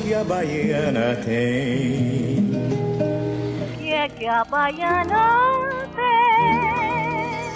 que a baiana tem? O que a baiana tem?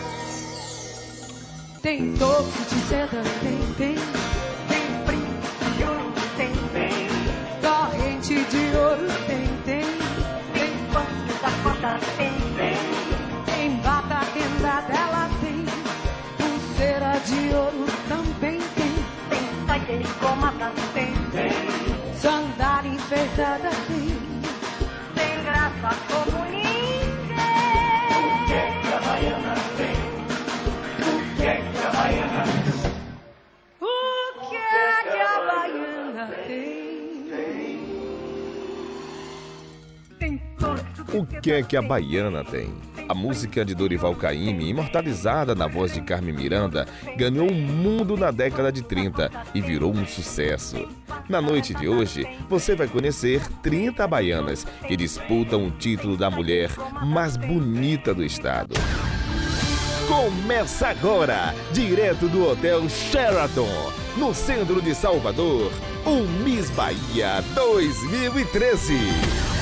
Tem doce de seda, tem brinco de ouro, tem corrente de ouro, tem Banco da costa, tem bata rendada, ela tem pulseira de ouro, também tem saia de gomata, tem sandália enfeitada, tem graça como ninguém. O que a baiana tem? O que a baiana tem? O que é que a baiana tem? O que é que a baiana tem? A música de Dorival Caymmi, imortalizada na voz de Carmen Miranda, ganhou o mundo na década de 30 e virou um sucesso. Na noite de hoje, você vai conhecer 30 baianas que disputam o título da mulher mais bonita do estado. Começa agora, direto do Hotel Sheraton, no centro de Salvador, o Miss Bahia 2013.